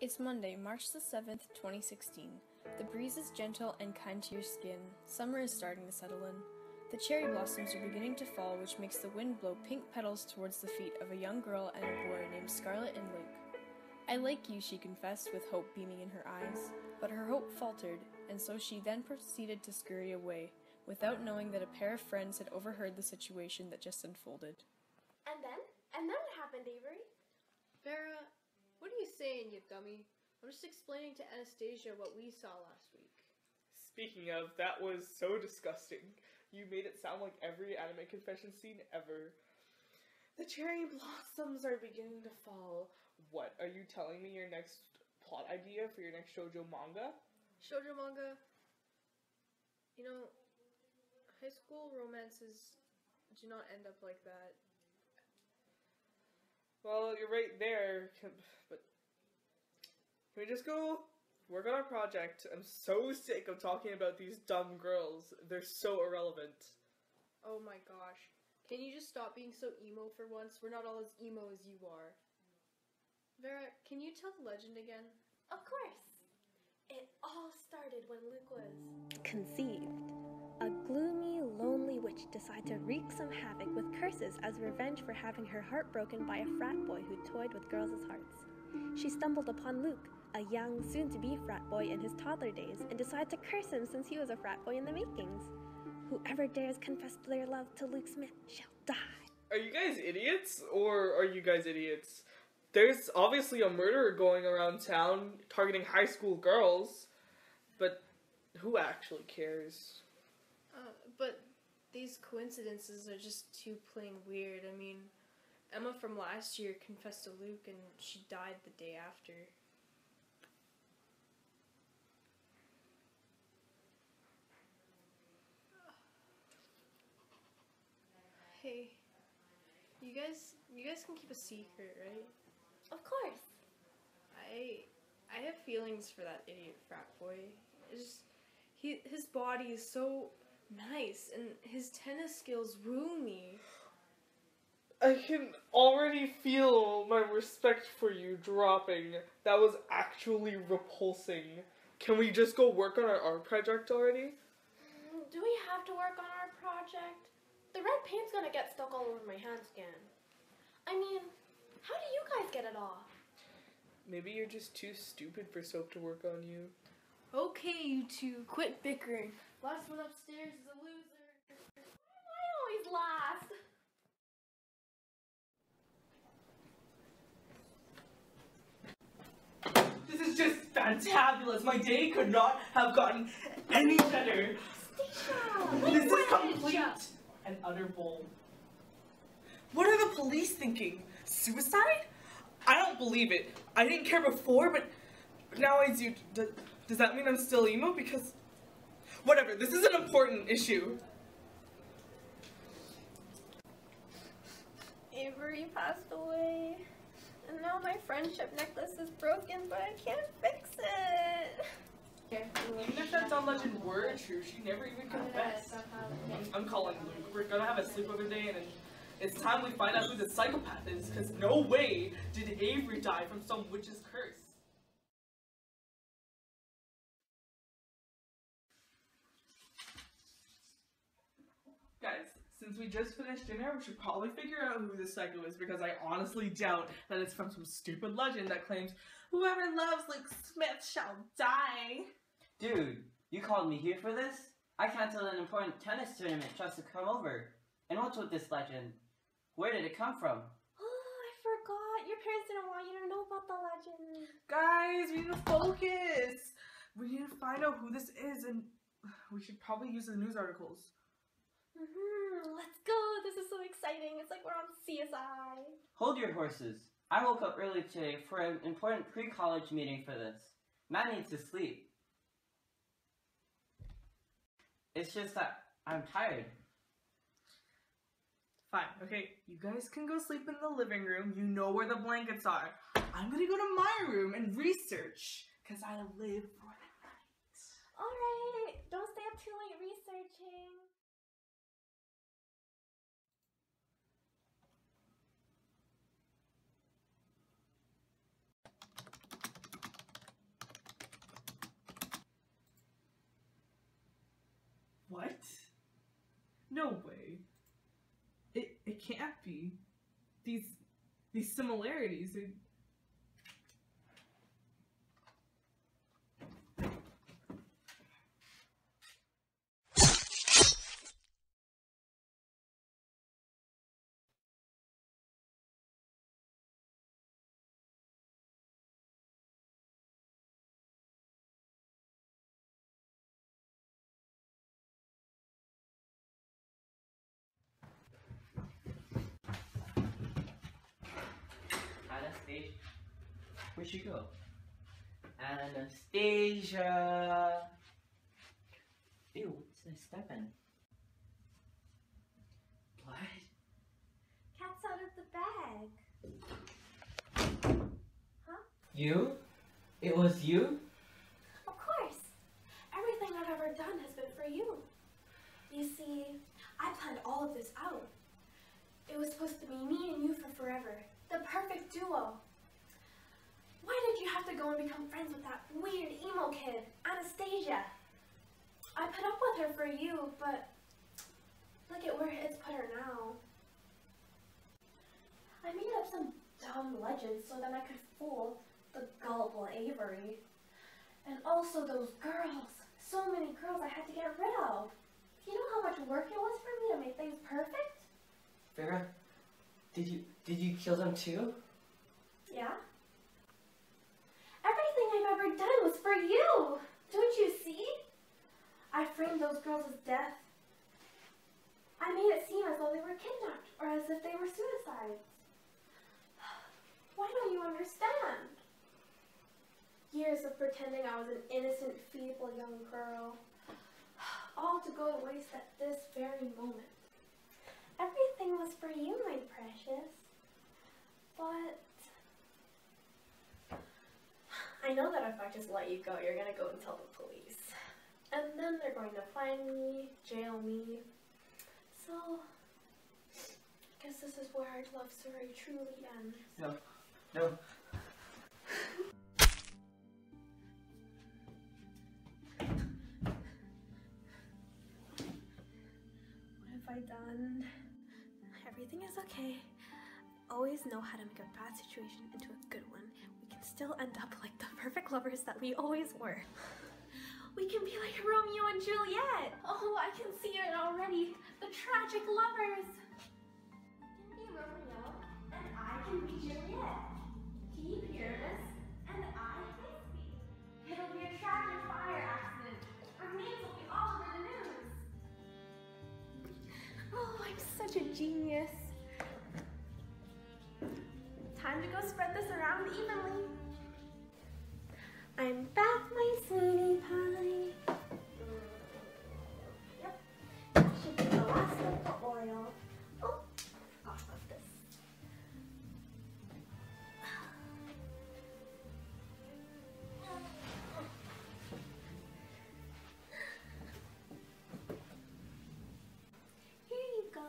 It's Monday, March the 7th, 2016. The breeze is gentle and kind to your skin. Summer is starting to settle in. The cherry blossoms are beginning to fall, which makes the wind blow pink petals towards the feet of a young girl and a boy named Scarlett and Luke. "I like you," she confessed, with hope beaming in her eyes. But her hope faltered, and so she then proceeded to scurry away, without knowing that a pair of friends had overheard the situation that just unfolded. And then what happened, Avery? Vera, what are you saying, you dummy? I'm just explaining to Anastasia what we saw last week. Speaking of, that was so disgusting. You made it sound like every anime confession scene ever. The cherry blossoms are beginning to fall. What, are you telling me your next plot idea for your next shoujo manga? Shoujo manga? You know, high school romances do not end up like that. Well, you're right there, but can we just go work on our project? I'm so sick of talking about these dumb girls. They're so irrelevant. Oh my gosh. Can you just stop being so emo for once? We're not all as emo as you are. Vera, can you tell the legend again? Of course. It all started when Luke was conceived. A gloomy, lonely witch decided to wreak some havoc with curses as revenge for having her heart broken by a frat boy who toyed with girls' hearts. She stumbled upon Luke, a young, soon-to-be frat boy in his toddler days, and decided to curse him since he was a frat boy in the makings. Whoever dares confess their love to Luke Smith shall die. Are you guys idiots, or are you guys idiots? There's obviously a murderer going around town targeting high school girls, but who actually cares? But these coincidences are just too plain weird. I mean, Emma from last year confessed to Luke and she died the day after. Hey, you guys can keep a secret, right? Of course. I have feelings for that idiot frat boy. His body is so nice, and his tennis skills woo me. I can already feel my respect for you dropping. That was actually repulsing. Can we just go work on our art project already? Do we have to work on our project? The red paint's gonna get stuck all over my hands again. I mean, how do you guys get it off? Maybe you're just too stupid for soap to work on you. Okay, you two, quit bickering. Last one upstairs is a loser. Why always last? This is just fantabulous. My day could not have gotten any better. This is complete and utter bull. What are the police thinking? Suicide? I don't believe it. I didn't care before, but now I do. Does that mean I'm still emo? Because whatever, this is an important issue. Avery passed away, and now my friendship necklace is broken, but I can't fix it. Even if that dumb legend were true, she never even confessed. I'm calling Luke. We're gonna have a sleepover day, and it's time we find out who the psychopath is, because no way did Avery die from some witch's curse. Guys, since we just finished dinner, we should probably figure out who this psycho is, because I honestly doubt that it's from some stupid legend that claims whoever loves Luke Smith shall die. Dude, you called me here for this? I canceled an important tennis tournament just to come over. And what's with this legend? Where did it come from? Oh, I forgot. Your parents didn't want you to know about the legend. Guys, we need to focus. We need to find out who this is, and we should probably use the news articles. Let's go. This is so exciting. It's like we're on CSI. Hold your horses. I woke up early today for an important pre-college meeting for this. Matt needs to sleep. It's just that I'm tired. Fine, okay, you guys can go sleep in the living room. You know where the blankets are. I'm gonna go to my room and research, because I live for the night. Alright, don't stay up too late researching. No way. It can't be. These similarities. Anastasia, where'd she go? Anastasia! Ew, what's I stepping? What? Cat's out of the bag. Huh? You? It was you? Of course. Everything I've ever done has been for you. You see, I planned all of this out. It was supposed to be me and you for forever. The perfect duo. Why did you have to go and become friends with that weird emo kid, Anastasia? I put up with her for you, but look at where it's put her now. I made up some dumb legends so that I could fool the gullible Avery. And also those girls. So many girls I had to get rid of. Do you know how much work it was for me to make things perfect? Vera, did you kill them too? Yeah. Everything I've ever done was for you. Don't you see? I framed those girls as death. I made it seem as though they were kidnapped or as if they were suicides. Why don't you understand? Years of pretending I was an innocent, feeble young girl. All to go to waste at this very moment. Everything was for you, my precious. But I know that if I just let you go, you're gonna go and tell the police. And then they're going to find me, jail me. So, I guess this is where our love story truly ends. No. What have I done? Everything is okay. Always know how to make a bad situation into a good one. We can still end up like the perfect lovers that we always were. We can be like Romeo and Juliet. Oh, I can see it already. The tragic lovers. You can be Romeo, and I can be Juliet. He Pyramus, and I Thisbe. It'll be a tragic fire accident. Our names will be all over the news. Oh, I'm such a genius. Time to go spread this around evenly. I'm back, my sweetie pie. Yep, that should be the last of the oil. Oh, off of this. Here you go.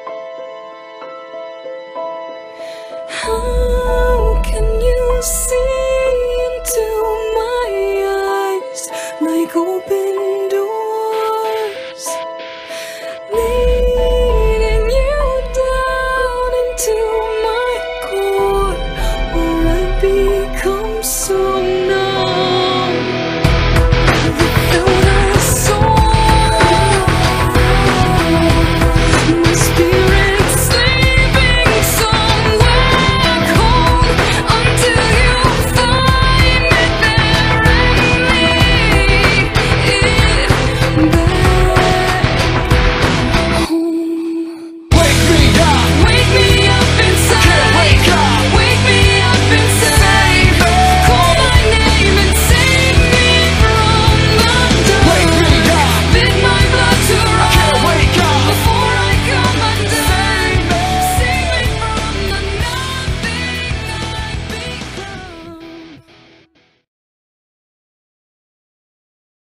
How can you see